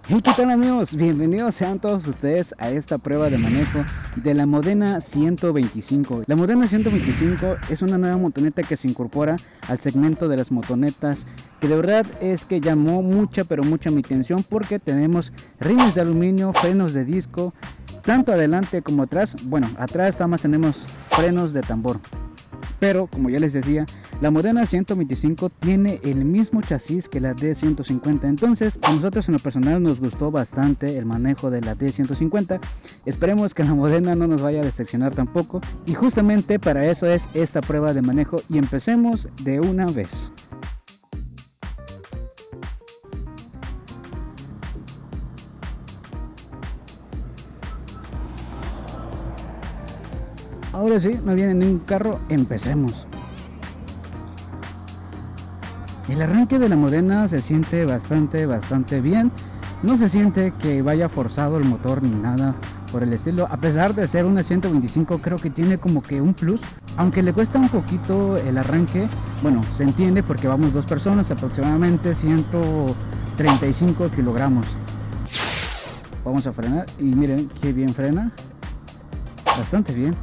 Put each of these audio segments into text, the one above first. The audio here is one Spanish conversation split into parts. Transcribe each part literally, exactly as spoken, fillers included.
Hey, ¿qué tal amigos? Bienvenidos sean todos ustedes a esta prueba de manejo de la Modena ciento veinticinco. La Modena ciento veinticinco es una nueva motoneta que se incorpora al segmento de las motonetas, que de verdad es que llamó mucha pero mucha mi atención porque tenemos rines de aluminio, frenos de disco, tanto adelante como atrás. Bueno, atrás nada más tenemos frenos de tambor. Pero como ya les decía, la Modena ciento veinticinco tiene el mismo chasis que la D ciento cincuenta. Entonces a nosotros en lo personal nos gustó bastante el manejo de la D ciento cincuenta. Esperemos que la Modena no nos vaya a decepcionar tampoco. Y justamente para eso es esta prueba de manejo. Y empecemos de una vez. Ahora sí, no viene ningún carro, empecemos. El arranque de la Modena se siente bastante, bastante bien. No se siente que vaya forzado el motor ni nada por el estilo. A pesar de ser una ciento veinticinco, creo que tiene como que un plus. Aunque le cuesta un poquito el arranque, bueno, se entiende porque vamos dos personas, aproximadamente ciento treinta y cinco kilogramos. Vamos a frenar y miren qué bien frena. Bastante bien.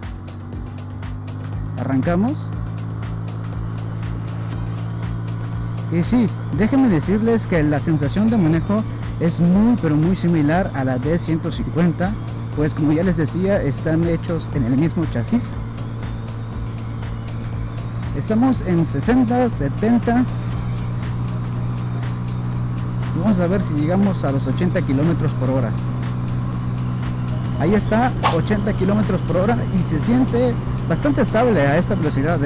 Arrancamos. Y sí, déjenme decirles que la sensación de manejo es muy pero muy similar a la D ciento cincuenta, pues como ya les decía, están hechos en el mismo chasis. Estamos en sesenta, setenta. Vamos a ver si llegamos a los ochenta kilómetros por hora. Ahí está, ochenta kilómetros por hora, y se siente bastante estable a esta velocidad, ¿eh?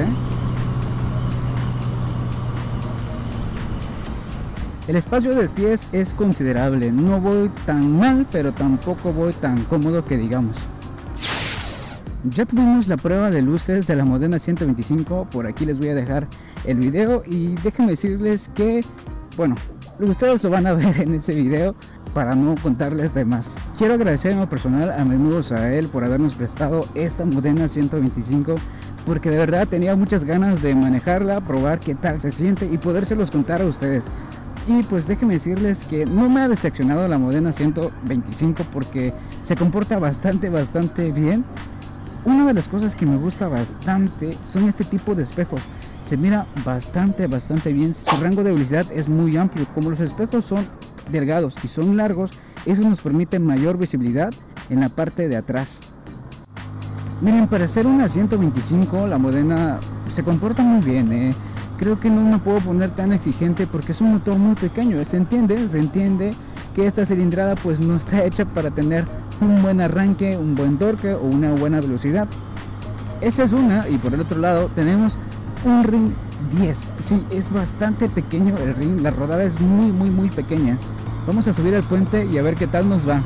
El espacio de pies es considerable, no voy tan mal, pero tampoco voy tan cómodo que digamos. Ya tuvimos la prueba de luces de la Modena ciento veinticinco, por aquí les voy a dejar el video y déjenme decirles que, bueno, ustedes lo van a ver en ese video para no contarles de más. Quiero agradecer en lo personal a mi amigo Sael por habernos prestado esta Modena ciento veinticinco, porque de verdad tenía muchas ganas de manejarla, probar qué tal se siente y podérselos contar a ustedes. Y pues déjenme decirles que no me ha decepcionado la Modena ciento veinticinco porque se comporta bastante bastante bien. Una de las cosas que me gusta bastante son este tipo de espejos. Se mira bastante bastante bien, su rango de velocidad es muy amplio. Como los espejos son delgados y son largos, eso nos permite mayor visibilidad en la parte de atrás. Miren, para ser una ciento veinticinco la Modena se comporta muy bien, eh. Creo que no me puedo poner tan exigente porque es un motor muy pequeño. Se entiende, se entiende que esta cilindrada pues no está hecha para tener un buen arranque, un buen torque o una buena velocidad. Esa es una, y por el otro lado tenemos un ring diez. Sí, es bastante pequeño el ring, la rodada es muy muy muy pequeña. Vamos a subir al puente y a ver qué tal nos va.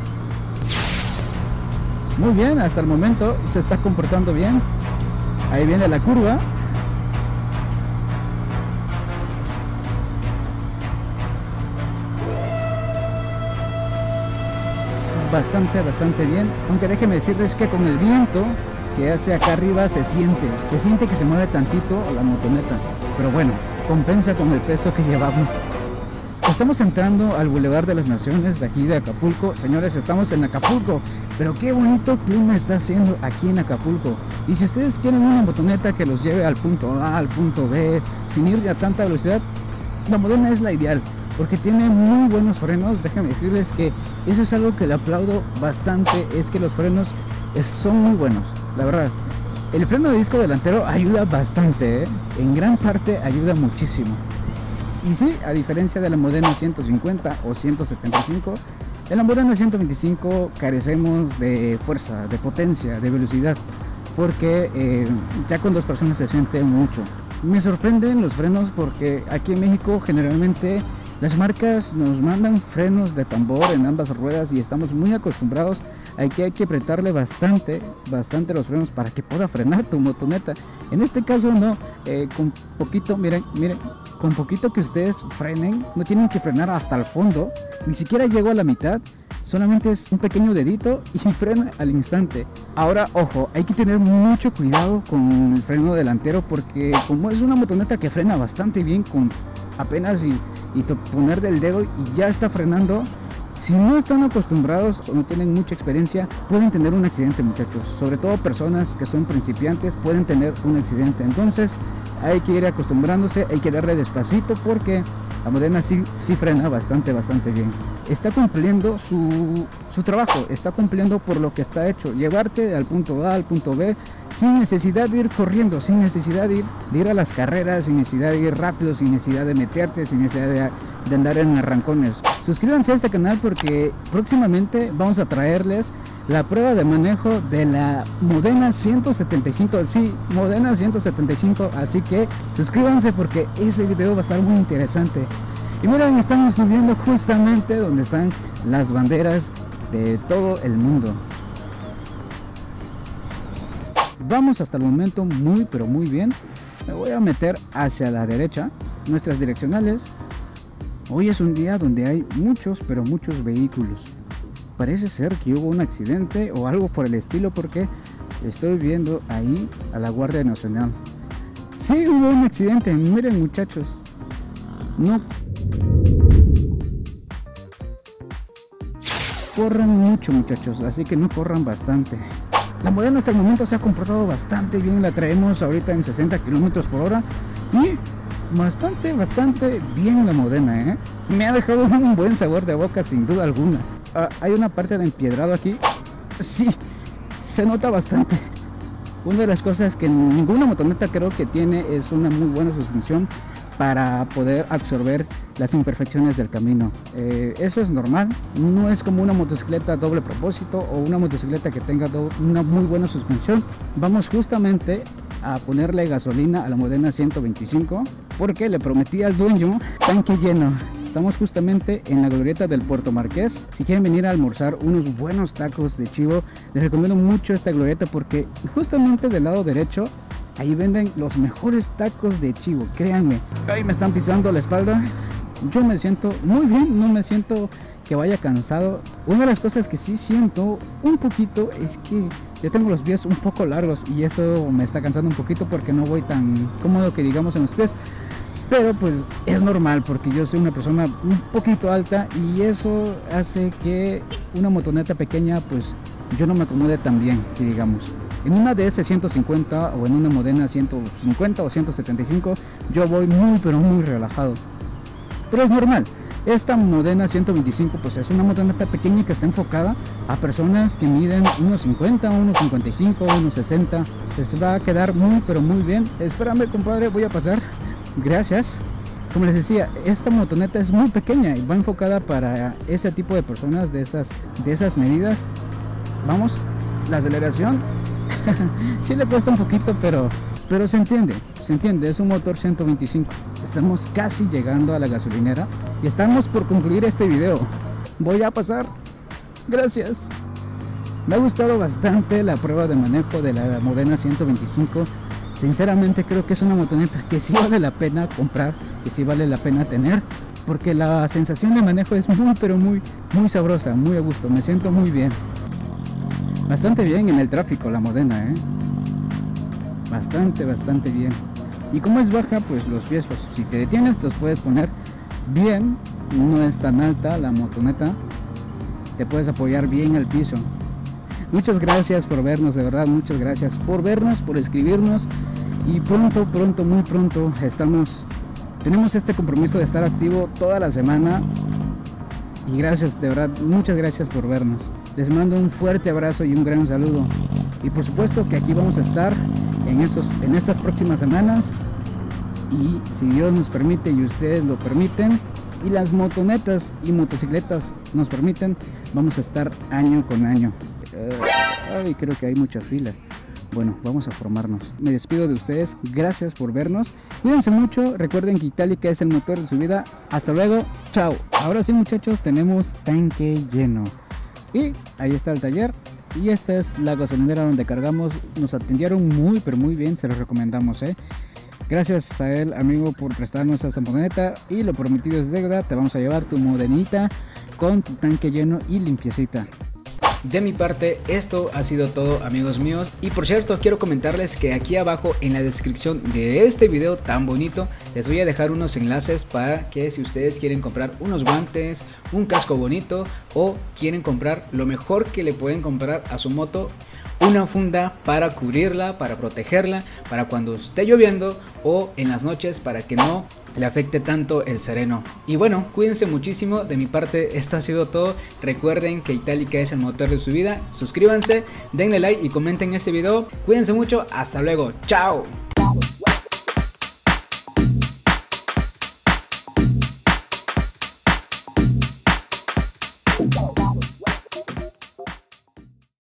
Muy bien, hasta el momento se está comportando bien. Ahí viene la curva. Bastante, bastante bien, aunque déjenme decirles que con el viento que hace acá arriba se siente, se siente que se mueve tantito la motoneta, pero bueno, compensa con el peso que llevamos. Estamos entrando al Boulevard de las Naciones de aquí de Acapulco. Señores, estamos en Acapulco, pero qué bonito clima está haciendo aquí en Acapulco. Y si ustedes quieren una motoneta que los lleve al punto A, al punto B, sin ir a tanta velocidad, la Modena es la ideal, porque tiene muy buenos frenos. Déjenme decirles que eso es algo que le aplaudo bastante, es que los frenos son muy buenos, la verdad. El freno de disco delantero ayuda bastante, ¿eh? En gran parte ayuda muchísimo. Y sí, a diferencia de la Modena ciento cincuenta o ciento setenta y cinco, en la Modena ciento veinticinco carecemos de fuerza, de potencia, de velocidad, porque eh, ya con dos personas se siente mucho. Me sorprenden los frenos porque aquí en México generalmente las marcas nos mandan frenos de tambor en ambas ruedas y estamos muy acostumbrados a que hay que apretarle bastante, bastante los frenos para que pueda frenar tu motoneta. En este caso no, eh, con poquito, miren, miren, con poquito que ustedes frenen, no tienen que frenar hasta el fondo, ni siquiera llego a la mitad, solamente es un pequeño dedito y frena al instante. Ahora, ojo, hay que tener mucho cuidado con el freno delantero porque como es una motoneta que frena bastante bien con apenas y, y poner del dedo y ya está frenando, Si no están acostumbrados o no tienen mucha experiencia, pueden tener un accidente, muchachos. Sobre todo personas que son principiantes pueden tener un accidente. Entonces hay que ir acostumbrándose, hay que darle despacito porque la Modena sí, sí frena bastante, bastante bien. Está cumpliendo su, su trabajo, está cumpliendo por lo que está hecho. Llevarte al punto A, al punto B, sin necesidad de ir corriendo, sin necesidad de ir, de ir a las carreras, sin necesidad de ir rápido, sin necesidad de meterte, sin necesidad de, de andar en arrancones. Suscríbanse a este canal porque próximamente vamos a traerles la prueba de manejo de la Modena ciento setenta y cinco. Sí, Modena ciento setenta y cinco. Así que suscríbanse porque ese video va a estar muy interesante. Y miren, estamos subiendo justamente donde están las banderas de todo el mundo. Vamos hasta el momento muy pero muy bien. Me voy a meter hacia la derecha. Nuestras direccionales. Hoy es un día donde hay muchos pero muchos vehículos. Parece ser que hubo un accidente o algo por el estilo porque estoy viendo ahí a la Guardia Nacional. Sí, hubo un accidente. Miren, muchachos. No corran mucho, muchachos, así que no corran bastante. La Modena hasta el momento se ha comportado bastante bien. La traemos ahorita en sesenta kilómetros por hora y bastante, bastante bien la Modena, ¿eh? Me ha dejado un buen sabor de boca sin duda alguna. Uh, hay una parte de empiedrado aquí. Sí, se nota bastante. Una de las cosas que ninguna motoneta creo que tiene es una muy buena suspensión para poder absorber las imperfecciones del camino. Eh, eso es normal, no es como una motocicleta doble propósito o una motocicleta que tenga una muy buena suspensión. Vamos justamente a ponerle gasolina a la Modena ciento veinticinco porque le prometí al dueño tanque lleno. Estamos justamente en la glorieta del Puerto Marqués. Si quieren venir a almorzar unos buenos tacos de chivo, les recomiendo mucho esta glorieta porque justamente del lado derecho ahí venden los mejores tacos de chivo, créanme. Ahí me están pisando la espalda. Yo me siento muy bien, no me siento que vaya cansado. Una de las cosas que sí siento un poquito es que yo tengo los pies un poco largos y eso me está cansando un poquito porque no voy tan cómodo que digamos en los pies. Pero pues es normal porque yo soy una persona un poquito alta y eso hace que una motoneta pequeña pues yo no me acomode tan bien, que digamos. En una D S ciento cincuenta o en una Modena ciento cincuenta o ciento setenta y cinco yo voy muy pero muy relajado. Pero es normal. Esta Modena ciento veinticinco pues es una motoneta pequeña que está enfocada a personas que miden uno cincuenta, uno cincuenta y cinco, uno sesenta. Les va a quedar muy pero muy bien. Espérame, compadre, voy a pasar. Gracias. Como les decía, esta motoneta es muy pequeña y va enfocada para ese tipo de personas de esas, de esas medidas. Vamos, la aceleración sí le cuesta un poquito, pero, pero se entiende, se entiende, es un motor ciento veinticinco. Estamos casi llegando a la gasolinera y estamos por concluir este video. Voy a pasar. Gracias. Me ha gustado bastante la prueba de manejo de la Modena ciento veinticinco. Sinceramente creo que es una motoneta que sí vale la pena comprar, que sí vale la pena tener, porque la sensación de manejo es muy pero muy muy sabrosa, muy a gusto. Me siento muy bien. Bastante bien en el tráfico la Modena, ¿eh? Bastante, bastante bien. Y como es baja, pues los pies, pues, si te detienes, los puedes poner bien. No es tan alta la motoneta. Te puedes apoyar bien al piso. Muchas gracias por vernos, de verdad, muchas gracias por vernos, por escribirnos. Y pronto, pronto, muy pronto estamos... Tenemos este compromiso de estar activo toda la semana. Y gracias, de verdad, muchas gracias por vernos. Les mando un fuerte abrazo y un gran saludo. Y por supuesto que aquí vamos a estar en, esos, en estas próximas semanas. Y si Dios nos permite y ustedes lo permiten, y las motonetas y motocicletas nos permiten, vamos a estar año con año. Uh, ay, creo que hay mucha fila. Bueno, vamos a formarnos. Me despido de ustedes. Gracias por vernos. Cuídense mucho. Recuerden que Itálica es el motor de su vida. Hasta luego. Chao. Ahora sí, muchachos, tenemos tanque lleno. Y ahí está el taller. Y esta es la gasolinera donde cargamos. Nos atendieron muy, pero muy bien. Se los recomendamos, ¿eh? Gracias a él, amigo, por prestarnos esta motoneta. Y lo prometido es deuda. Te vamos a llevar tu modenita con tu tanque lleno y limpiecita. De mi parte esto ha sido todo, amigos míos, y por cierto quiero comentarles que aquí abajo en la descripción de este video tan bonito les voy a dejar unos enlaces para que si ustedes quieren comprar unos guantes, un casco bonito o quieren comprar lo mejor que le pueden comprar a su moto, una funda para cubrirla, para protegerla, para cuando esté lloviendo o en las noches para que no le afecte tanto el sereno. Y bueno, cuídense muchísimo. De mi parte esto ha sido todo. Recuerden que Itálica es el motor de su vida. Suscríbanse, denle like y comenten este video. Cuídense mucho, hasta luego, chao.